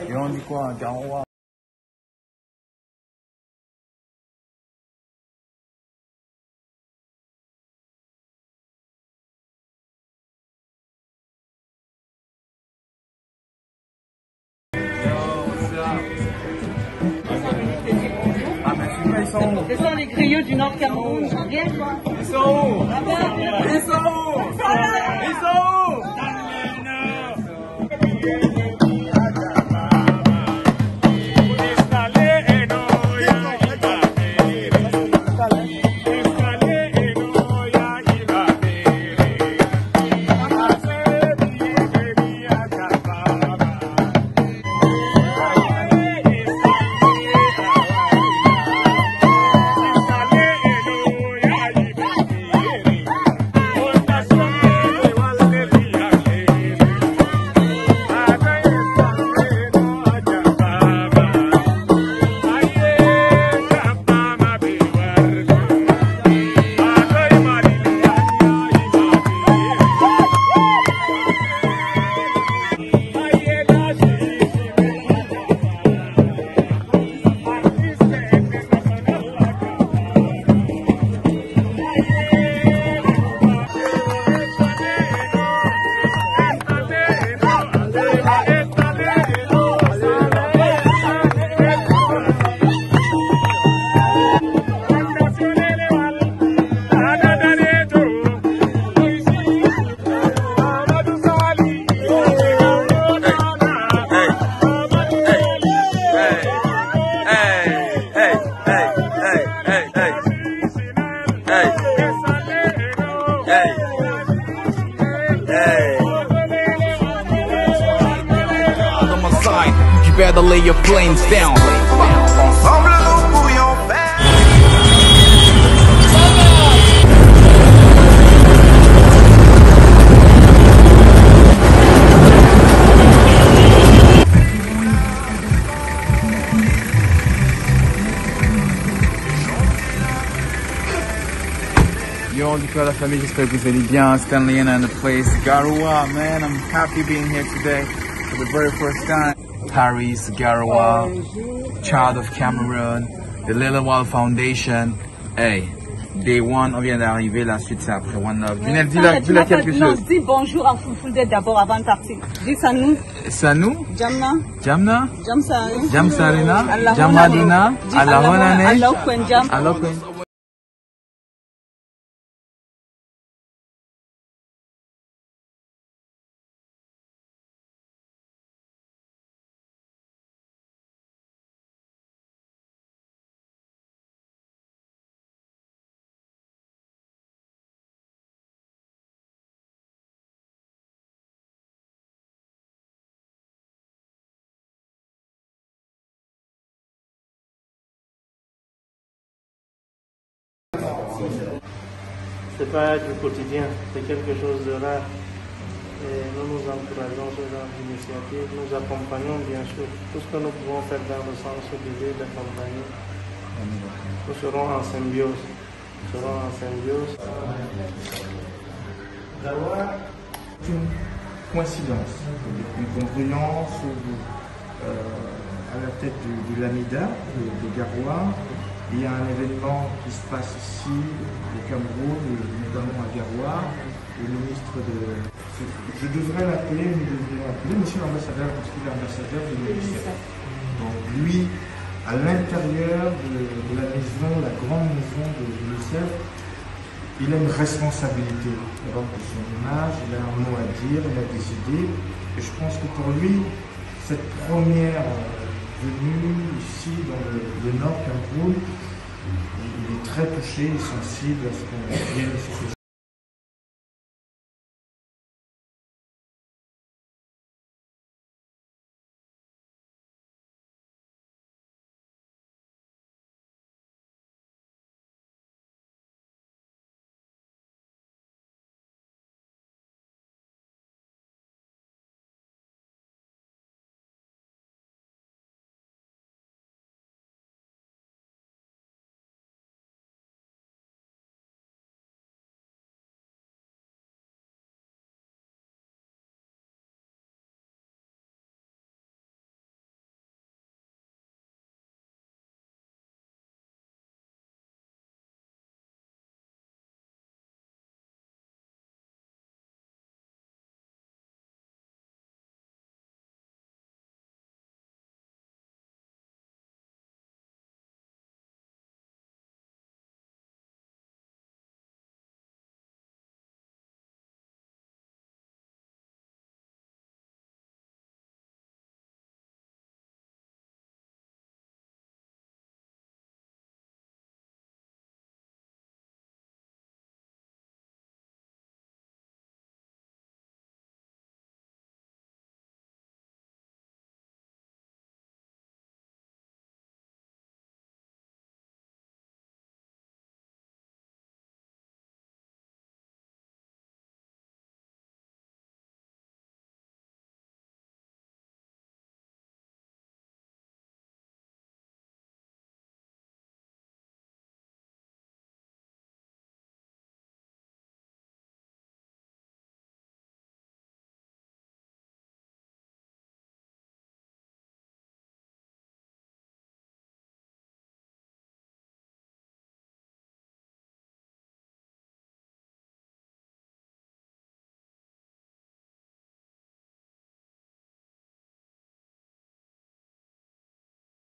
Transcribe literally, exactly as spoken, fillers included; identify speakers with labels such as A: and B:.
A: Et on dit quoi, Garoua? Ah, mais celui-là, ils sont où?
B: Ce sont les griots du Nord Cameroun. Viens, toi.
A: Ils sont où?
B: Là-bas.
A: Ils sont où? Ils sont où?
C: You better lay your flames down.
D: Ensemble nous pourrions faire.
A: Yo, du coup, la famille, j'espère que vous allez bien. Stanley Enow in the place. Garoua, man, I'm happy being here today for the very first time. Paris, Garoua, child of Cameroon, the Little Wall Foundation. Hey, day one, on vient d'arriver, la suite c'est après One Love. Junel, dis-la dis quelque
B: Non,
A: chose.
B: dis bonjour à Foufoulde d'abord avant de partir. Dis Sanou.
A: Sanou,
B: Jamna.
A: Jamna,
B: Jamsari.
A: Jamsarina,
B: Allah
A: Jamadina,
B: Dis
A: Allahonane,
B: Allah Kwenjam.
A: Allah
E: C'est pas du quotidien, c'est quelque chose de rare. Et nous nous encourageons ce genre d'initiative, nous accompagnons bien sûr tout ce que nous pouvons faire dans le sens de l'idée d'accompagner. Nous serons en symbiose. Nous serons en symbiose.
F: C'est une coïncidence, une confluence euh, à la tête du, du Lamida, de, de Garoua. Il y a un événement qui se passe ici, au Cameroun, notamment à Garoua. Le ministre de... Je devrais l'appeler, nous devrions l'appeler monsieur l'ambassadeur, parce qu'il est ambassadeur de l'UNICEF. Donc lui, à l'intérieur de, de la maison, la grande maison de l'UNICEF, il a une responsabilité d'abord de son image, il a un mot à dire, il a des idées. Et je pense que pour lui, cette première venue ici dans le, le Nord Cameroun, il est très touché et sensible à ce qu'on vienne ici.